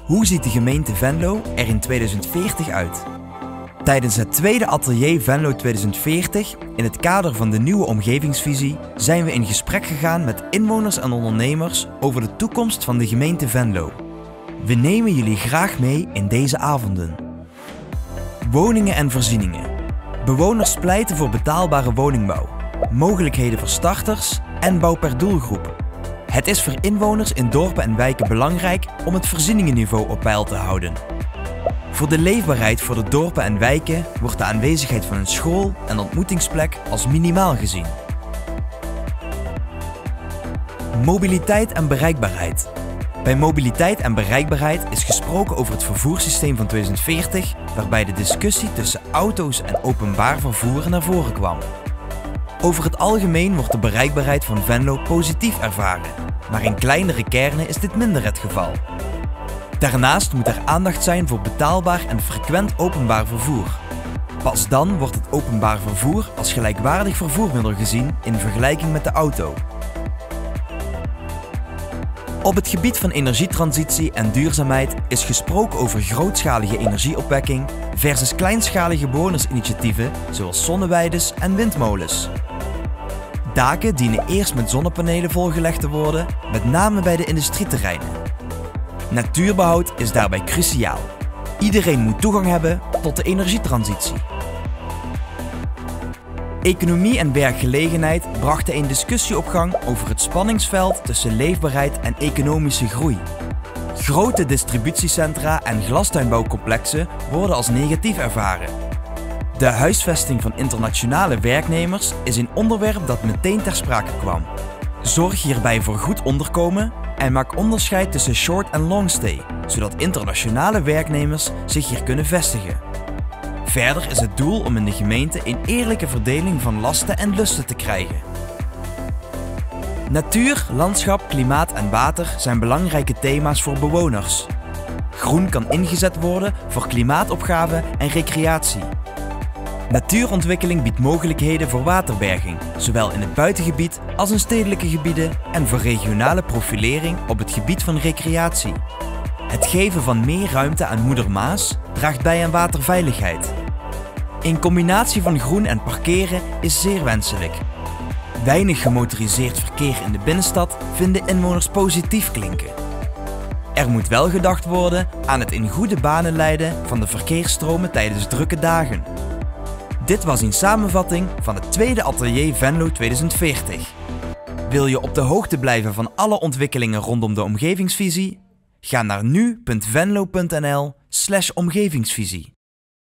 Hoe ziet de gemeente Venlo er in 2040 uit? Tijdens het tweede atelier Venlo 2040, in het kader van de nieuwe omgevingsvisie, zijn we in gesprek gegaan met inwoners en ondernemers over de toekomst van de gemeente Venlo. We nemen jullie graag mee in deze avonden. Woningen en voorzieningen. Bewoners pleiten voor betaalbare woningbouw, mogelijkheden voor starters en bouw per doelgroep. Het is voor inwoners in dorpen en wijken belangrijk om het voorzieningenniveau op peil te houden. Voor de leefbaarheid voor de dorpen en wijken wordt de aanwezigheid van een school en ontmoetingsplek als minimaal gezien. Mobiliteit en bereikbaarheid. Bij mobiliteit en bereikbaarheid is gesproken over het vervoerssysteem van 2040, waarbij de discussie tussen auto's en openbaar vervoer naar voren kwam. Over het algemeen wordt de bereikbaarheid van Venlo positief ervaren, maar in kleinere kernen is dit minder het geval. Daarnaast moet er aandacht zijn voor betaalbaar en frequent openbaar vervoer. Pas dan wordt het openbaar vervoer als gelijkwaardig vervoermiddel gezien in vergelijking met de auto. Op het gebied van energietransitie en duurzaamheid is gesproken over grootschalige energieopwekking versus kleinschalige bewonersinitiatieven zoals zonneweiden en windmolens. Daken dienen eerst met zonnepanelen volgelegd te worden, met name bij de industrieterreinen. Natuurbehoud is daarbij cruciaal. Iedereen moet toegang hebben tot de energietransitie. Economie en werkgelegenheid brachten een discussie op gang over het spanningsveld tussen leefbaarheid en economische groei. Grote distributiecentra en glastuinbouwcomplexen worden als negatief ervaren. De huisvesting van internationale werknemers is een onderwerp dat meteen ter sprake kwam. Zorg hierbij voor goed onderkomen en maak onderscheid tussen short en long stay, zodat internationale werknemers zich hier kunnen vestigen. Verder is het doel om in de gemeente een eerlijke verdeling van lasten en lusten te krijgen. Natuur, landschap, klimaat en water zijn belangrijke thema's voor bewoners. Groen kan ingezet worden voor klimaatopgave en recreatie. Natuurontwikkeling biedt mogelijkheden voor waterberging, zowel in het buitengebied als in stedelijke gebieden en voor regionale profilering op het gebied van recreatie. Het geven van meer ruimte aan Moeder Maas draagt bij aan waterveiligheid. Een combinatie van groen en parkeren is zeer wenselijk. Weinig gemotoriseerd verkeer in de binnenstad vinden inwoners positief klinken. Er moet wel gedacht worden aan het in goede banen leiden van de verkeersstromen tijdens drukke dagen. Dit was een samenvatting van het tweede atelier Venlo 2040. Wil je op de hoogte blijven van alle ontwikkelingen rondom de omgevingsvisie? Ga naar nu.venlo.nl/omgevingsvisie.